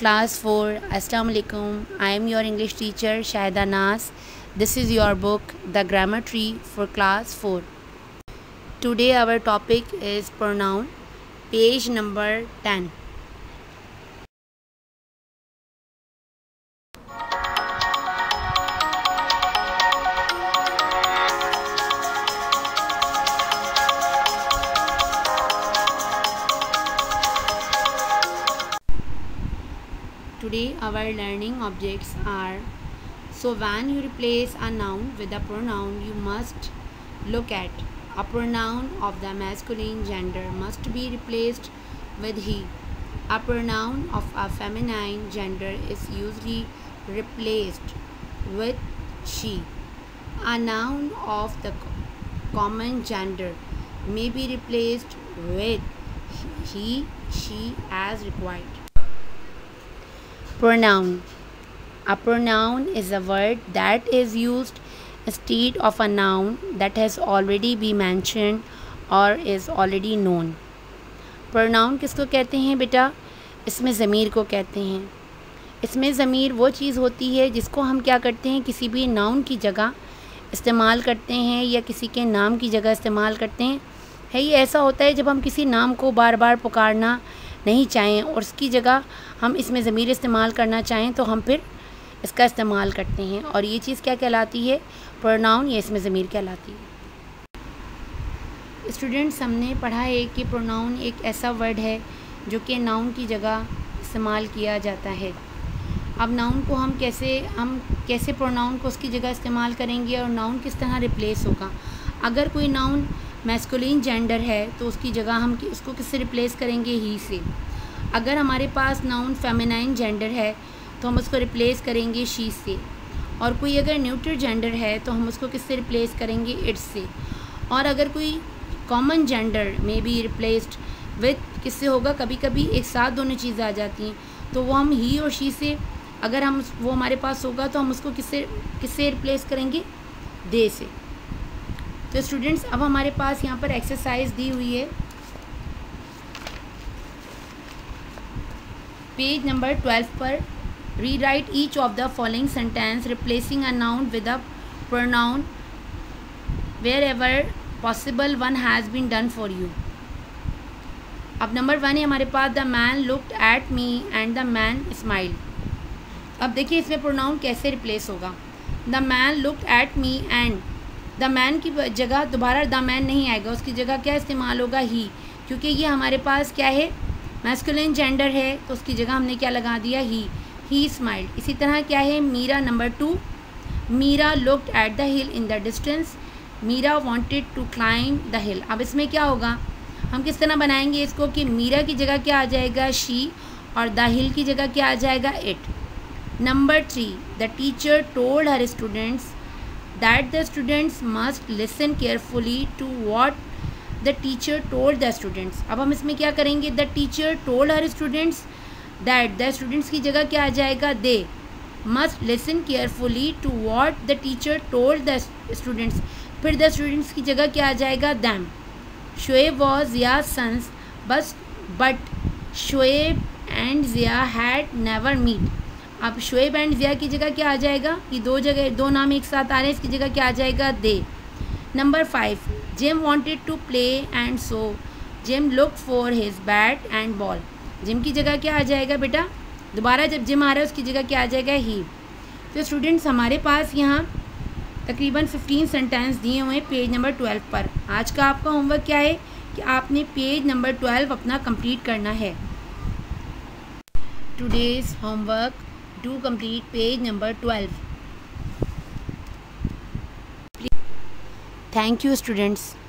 class 4. Assalamu alaikum. I am your English teacher Shahida Nas. This is your book The Grammar Tree for class 4. Today our topic is pronoun, page number 10. Today our learning objects are, so when you replace a noun with a pronoun, you must look at a pronoun of the masculine gender must be replaced with he. A pronoun of a feminine gender is usually replaced with she. A noun of the common gender may be replaced with he, she as required. Pronoun. A pronoun is a word that is used instead of a noun that has already been mentioned or is already known. Pronoun किसको कहते हैं बेटा? इसमें ज़मीर को कहते हैं. इसमें ज़मीर वो चीज़ होती है जिसको हम क्या करते हैं, किसी भी नाउन की जगह इस्तेमाल करते हैं या किसी के नाम की जगह इस्तेमाल करते हैं. ये ऐसा होता है जब हम किसी नाम को बार बार पुकारना नहीं चाहें और उसकी जगह हम इसमें ज़मीर इस्तेमाल करना चाहें तो हम फिर इसका इस्तेमाल करते हैं और ये चीज़ क्या कहलाती है? प्रोनाउन. या इसमें ज़मीर कहलाती है. स्टूडेंट्स, हमने पढ़ा है कि प्रोनाउन एक ऐसा वर्ड है जो कि नाउन की जगह इस्तेमाल किया जाता है. अब नाउन को हम कैसे प्रोनाउन को उसकी जगह इस्तेमाल करेंगे और नाउन किस तरह रिप्लेस होगा. अगर कोई नाउन मैस्कुलिन जेंडर है तो उसकी जगह हम उसको किससे रिप्लेस करेंगे? ही से. अगर हमारे पास नाउन फेमिनाइन जेंडर है तो हम उसको रिप्लेस करेंगे शी से. और कोई अगर न्यूट्रल जेंडर है तो हम उसको किससे रिप्लेस करेंगे? इट्स से. और अगर कोई कॉमन जेंडर में भी रिप्लेस्ड विथ किससे होगा? कभी कभी एक साथ दोनों चीज़ें आ जाती हैं तो वो हम ही और शी से, अगर हम वो हमारे पास होगा तो हम उसको किससे रिप्लेस करेंगे? दे से. तो स्टूडेंट्स, अब हमारे पास यहाँ पर एक्सरसाइज दी हुई है पेज नंबर 12 पर. Rewrite each of the following sentence replacing a noun with a pronoun wherever possible one has been done for you. अब नंबर 1 है हमारे पास, the man looked at me and the man smiled. अब देखिए इसमें pronoun कैसे replace होगा. The man looked at me and the man की जगह दोबारा द मैन नहीं आएगा, उसकी जगह क्या इस्तेमाल होगा? ही. क्योंकि ये हमारे पास क्या है, मैस्कुलिन जेंडर है तो उसकी जगह हमने क्या लगा दिया? He smiled. इसी तरह क्या है, Meera number 2, Meera looked at the hill in the distance, Meera wanted to climb the hill. अब इसमें क्या होगा, हम किस तरह बनाएंगे इसको कि मीरा की जगह क्या आ जाएगा? शी. और द हिल की जगह क्या आ जाएगा? It. Number 3, the teacher told her students that the students must listen carefully to what the teacher told the students. अब हम इसमें क्या करेंगे? the teacher told her students that, the students की जगह क्या आ जाएगा? they must listen carefully to what the teacher told the students. फिर the students की जगह क्या आ जाएगा? them. Shoaib was Zia's sons but Shoaib and Zia had never met. अब शोएब एंड ज़िया की जगह क्या आ जाएगा? ये दो नाम एक साथ आ रहे हैं, इसकी जगह क्या आ जाएगा? They. Number 5, Jim wanted to play and so Jim look for his bat and ball. Jim की जगह क्या आ जाएगा बेटा? दोबारा जब जिम आ रहा है उसकी जगह क्या आ जाएगा? ही. तो स्टूडेंट्स, हमारे पास यहाँ तकरीबन 15 सेंटेंस दिए हुए हैं पेज नंबर 12 पर. आज का आपका होमवर्क क्या है कि आपने पेज नंबर 12 अपना कंप्लीट करना है. Today's homework, do complete page number 12. Thank you students.